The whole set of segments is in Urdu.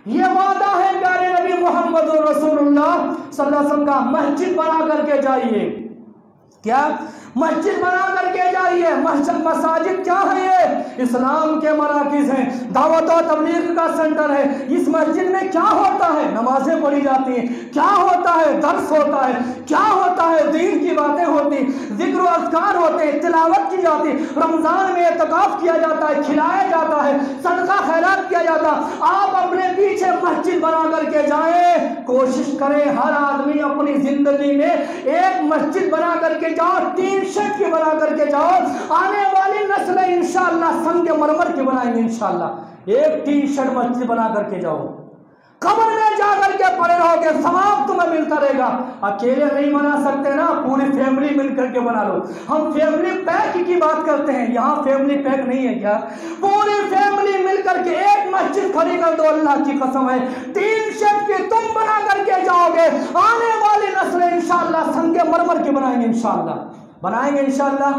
یہ وعدہ ہے پیارے نبی محمد رسول اللہ صلی اللہ علیہ وسلم کا، مسجد بنا کر کے جائیے۔ کیا؟ مسجد بنا کر کے جائیے۔ مساجد کیا ہے؟ یہ اسلام کے مراکز ہیں، دعوت و تبلیغ کا سنٹر ہے۔ اس مسجد میں کیا ہوتا ہے؟ نمازیں پڑھی جاتی ہیں، کیا ہوتا ہے؟ درس ہوتا ہے، کیا ہوتا ہے؟ دین کی باتیں ہوتی، ذکر و اذکار ہوتے ہیں، تلاوت کی جاتی، رمضان میں اعتکاف کیا جاتا ہے، کھلایا جاتا ہے، صدقہ خیرات کیا جاتا۔ آپ اپنے پیچھے مسجد بنا کر کے جائیں، کوشش کریں ہر آدمی اپنی زندگی میں ایک مسجد بنا کر کے جاؤ، ٹین شیڈ کی بنا کر کے جاؤ۔ آنے والی نسلیں انشاءاللہ سنگ مرمر کی بنائیں گے انشاءاللہ۔ ایک ٹین شیڈ مسجد بنا کر کے جاؤ، قبر میں جا کر کے پڑے رہو گے، ثواب تمہیں ملتا رہے گا۔ اکیلے نہیں بنا سکتے نا، پوری فیملی مل کر کے بنا لو۔ ہم فیملی پیک کی بات کرتے ہیں، یہاں فیملی پیک نہیں ہے کیا؟ پوری فیملی مل کر کے ایک مسجد کھڑی کر دو، اللہ کی قسم ہے تین شیڈ کی تم بنا کر کے جاؤ گے، آنے والی نسلیں انشاءاللہ سنگ مرمر کی بنائیں گے انشاءاللہ، بنائیں گے انشاءاللہ۔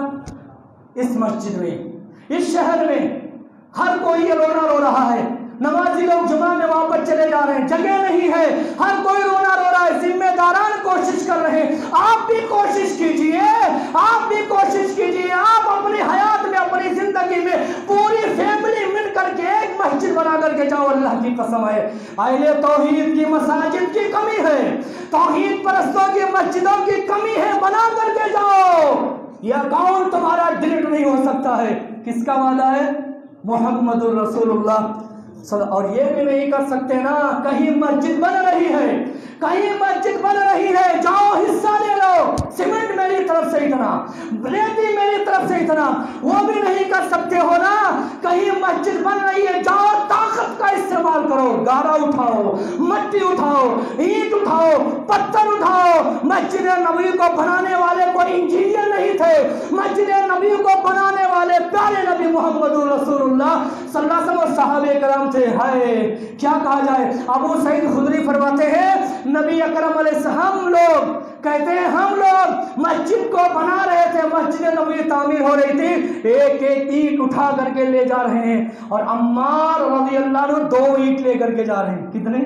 اس مسجد میں، اس شہر میں ہر کوئی یہ رونا رو رہا ہے، نمازی لوگ جمعہ میں واپس چلے جا رہے ہیں، جگہ نہیں ہے، ہر کوئی رونا رو رہا ہے، ذمہ داران کوشش کر رہے ہیں۔ آپ بھی کوشش کیجئے، آپ بھی کوشش کیجئے، آپ اپنی حیات میں، اپنی زندگی میں پوری فیملی مل کر کے ایک مسجد بنا کر کے جاؤ، اللہ کی قسم ہے۔ اہل توحید کی مساجد کی کمی ہے، توحید پرستوں کی مسجدوں کی کمی ہے، بنا کر کے جاؤ۔ یہ اکاؤنٹ تمہارا ڈیلیٹ نہیں ہو سکتا ہے۔ کس کا وعدہ ہے؟ محمد الرسول اللہ۔ اور یہ بھی نہیں کر سکتے نا، کہیں مسجد بن رہی ہے، کہیں مسجد بن رہی ہے، جاؤ حصہ لے لو، سیمنٹ میری طرف سے اتنا، ریتی میری طرف سے اتنا، وہ بھی نہیں کر سکتے ہو نا۔ کہیں مسجد بن رہی ہے، جاؤ طاقت کا استعمال کرو، گارا اٹھاؤ، مٹی اٹھاؤ، اینٹ اٹھاؤ، پتھر اٹھاؤ۔ مسجد نبی کو بنانے والے کوئی انجینئر نہیں تھے، مسجد نبی کو بنانے والے پیارے نبی محمد رسول اللہ صلی اللہ علیہ وسلم اور صحابہ کرام تھے۔ ہے کیا کہا جائے، ابو سعید خدری فرماتے ہیں نبی اکرم علیہ السلام لوگ کہتے ہیں ہم لوگ مسجد کو بنا رہے تھے، مسجد نبوی تعمیر ہو رہی تھی، ایک ایک اینٹ اٹھا کر کے لے جا رہے ہیں، اور عمار رضی اللہ عنہ 2 اینٹ لے کر کے جا رہے ہیں۔ کتنے؟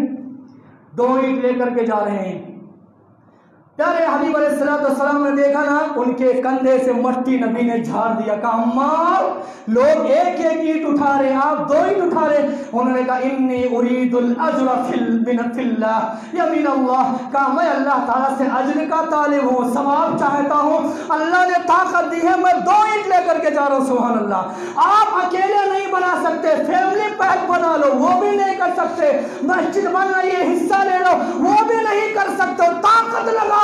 2 اینٹ لے کر کے جا رہے ہیں۔ پیارے حبیب علیہ السلام نے دیکھا نا، ان کے کندھے سے مٹی نبی نے جھاڑ دیا، کہا عمار لوگ ایک ایک اینٹ اٹھا رہے ہیں، آپ 2 اینٹ اٹھا رہے ہیں۔ انہوں نے کہا انی ارید الاجر فی اللہ یا من اللہ، کہا میں اللہ تعالیٰ سے اجر کا طالب ہوں، ثواب چاہتا ہوں، اللہ نے طاقت دی ہے، میں 2 اینٹ لے کر کے جا رہا ہوں۔ سبحان اللہ۔ آپ اکیلے نہیں بنا سکتے، فیملی پیک بنا لو، وہ بھی نہیں کر سکتے، مسجد بن رہی ہے حصہ لے لو، وہ بھی نہیں کر سکتے، طاقت لگاؤ،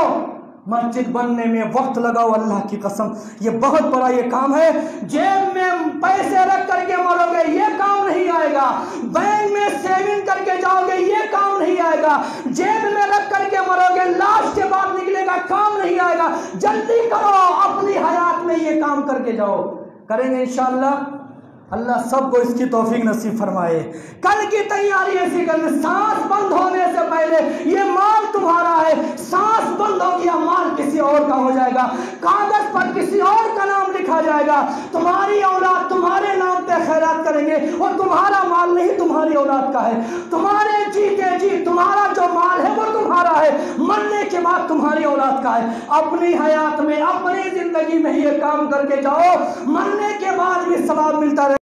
مسجد بننے میں وقت لگاؤ، اللہ کی قسم یہ بہت بڑا یہ کام ہے۔ جیب میں پیسے رکھ کر کے مرو گے یہ کام نہیں آئے گا، بینک میں سیونگ کر کے جاؤ گے یہ کام نہیں آئے گا، جیب میں رکھ کر کے مرو گے لاش کے بعد نکلے گا کام نہیں آئے گا۔ جلدی کرو، اپنی حیات میں یہ کام کر کے جاؤ، کریں گے انشاءاللہ۔ اللہ سب کو اس کی توفیق نصیب فرمائے۔ کل کی تیاری ایسی کرنے، سانس بند ہونے سے پہلے یہ مال تمہارا ہے، سانس بند ہو گیا مال کسی اور کا ہو جائے گا، کاغذ پر کسی اور کا نام لکھا جائے گا، تمہاری اولاد تمہارے نام پہ خیرات کریں گے، اور تمہارا مال نہیں تمہاری اولاد کا ہے، تمہارے جیتے جی تمہارا جو مال ہے وہ تمہارا ہے، مرنے کے بعد تمہاری اولاد کا ہے۔ اپنی حیات میں، اپنی زندگی میں یہ کام کر کے جاؤ، مرنے کے بعد بھی ثواب ملتا رہے۔